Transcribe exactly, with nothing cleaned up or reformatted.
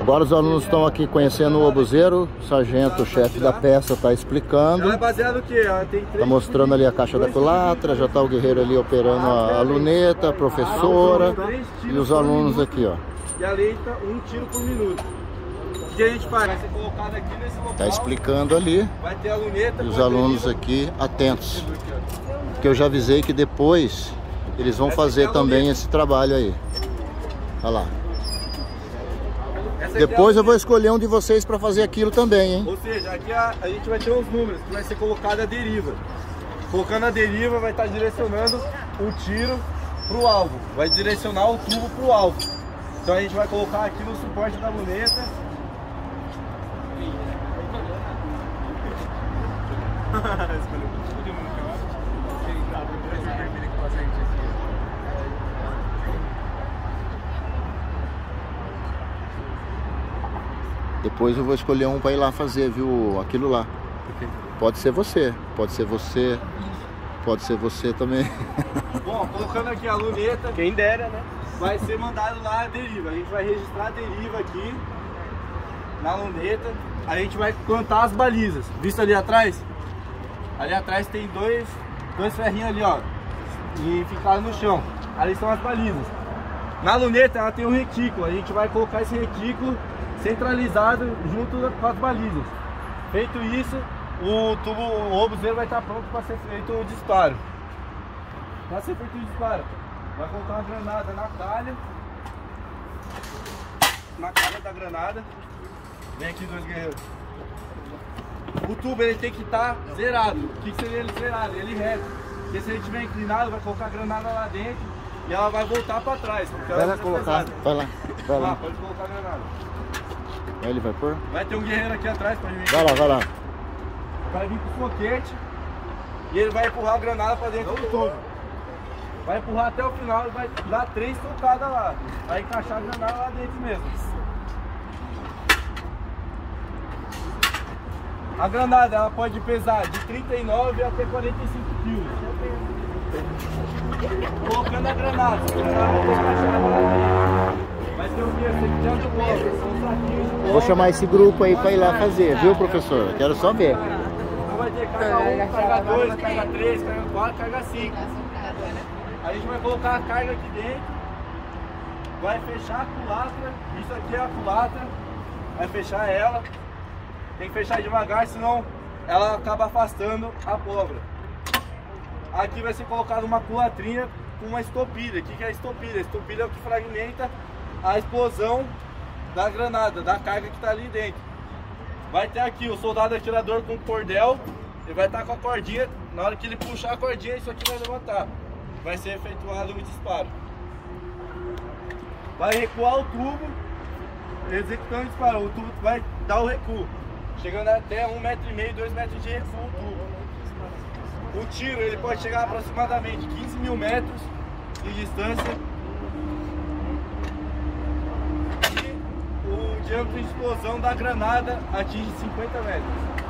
Agora os alunos estão aqui conhecendo o obuseiro. O sargento, o chefe da peça, está explicando. Ela é baseada no quê? Está mostrando ali a caixa da culatra. Já está o guerreiro ali operando a, a luneta, a professora e os alunos aqui, ó. E a leita, um tiro por minuto. O que a gente faz? Vai ser colocado aqui nesse local. Está explicando ali. Vai ter a luneta. E os alunos aqui atentos. Porque eu já avisei que depois eles vão fazer também esse trabalho aí. Olha lá. Depois eu vou escolher um de vocês para fazer aquilo também, hein? Ou seja, aqui a, a gente vai ter uns números que vai ser colocado a deriva. Colocando a deriva vai estar direcionando o tiro para o alvo. Vai direcionar o tubo para o alvo. Então a gente vai colocar aqui no suporte da luneta. Depois eu vou escolher um para ir lá fazer, viu? Aquilo lá. Pode ser você, pode ser você, pode ser você também. Bom, colocando aqui a luneta, quem dera, né? Vai ser mandado lá a deriva. A gente vai registrar a deriva aqui na luneta. A gente vai plantar as balizas. Visto ali atrás? Ali atrás tem dois, dois ferrinhos ali, ó, e ficaram no chão. Ali estão as balizas. Na luneta ela tem um retículo. A gente vai colocar esse retículo centralizado junto com as balizas. Feito isso, o tubo, o obuseiro vai estar pronto para ser feito o disparo. Para ser feito o disparo, vai colocar uma granada na calha, na calha da granada. Vem aqui, dois guerreiros. O tubo ele tem que estar zerado. O que seria ele zerado? Ele reto. Porque se ele estiver inclinado, vai colocar a granada lá dentro e ela vai voltar para trás. Vai lá colocar. Vai lá. Vai lá. Ah, pode colocar a granada. Ele vai pôr? Vai ter um guerreiro aqui atrás pra gente. Vai lá, vai lá. Vai vir com o foguete e ele vai empurrar a granada pra dentro do tubo. Vai empurrar até o final e vai dar três tocadas lá. Vai encaixar a granada lá dentro mesmo. A granada ela pode pesar de trinta e nove até quarenta e cinco quilos. Colocando a granada, a granada vai ter encaixada lá dentro. Vai ter o quê? setenta bolas, são saquinhos de bola. Vou chamar esse grupo aí para ir lá fazer, viu, professor? Quero só ver. Então vai ter carga um, carga dois, carga três, carga quatro, carga cinco. A gente vai colocar a carga aqui dentro, vai fechar a culatra, isso aqui é a culatra, vai fechar ela. Tem que fechar devagar, senão ela acaba afastando a pólvora. Aqui vai ser colocada uma culatrinha com uma estopilha. O que é a estopilha? A estopilha é o que fragmenta a explosão da granada, da carga que está ali dentro. Vai ter aqui o soldado atirador com cordel. Ele vai estar com a cordinha. Na hora que ele puxar a cordinha, isso aqui vai levantar. Vai ser efetuado o disparo. Vai recuar o tubo, executando o disparo. O tubo vai dar o recuo, chegando até um metro e meio, dois metros de recuo o tubo. O tiro ele pode chegar a aproximadamente quinze mil metros de distância. E o diâmetro de explosão da granada atinge cinquenta metros.